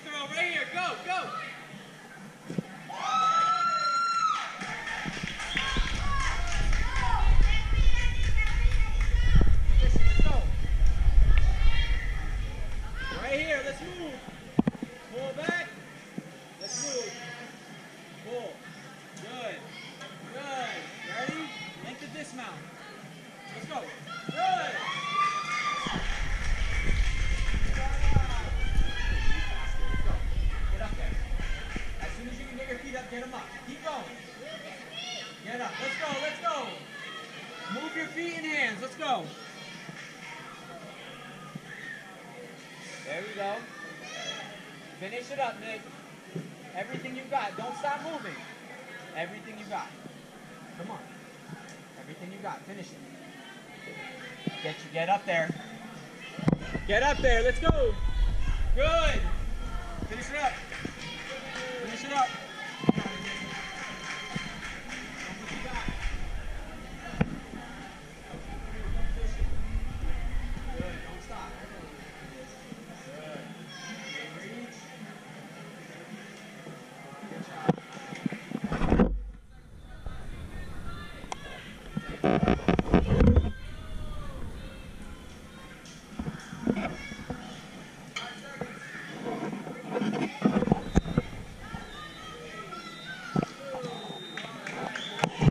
girl, right here. Go, go. Let's go. Right here, let's move. Pull back. Let's move. Pull. Good. Good. Ready? Length to dismount. Let's go. Good. Get up there. As soon as you can get your feet up, get them up. Keep going. Get up. Let's go. Let's go. Move your feet and hands. Let's go. There we go. Finish it up, Nick. Everything you got. Don't stop moving. Everything you got. Come on. Everything you got. Finish it. Get up there. Get up there. Let's go. Good.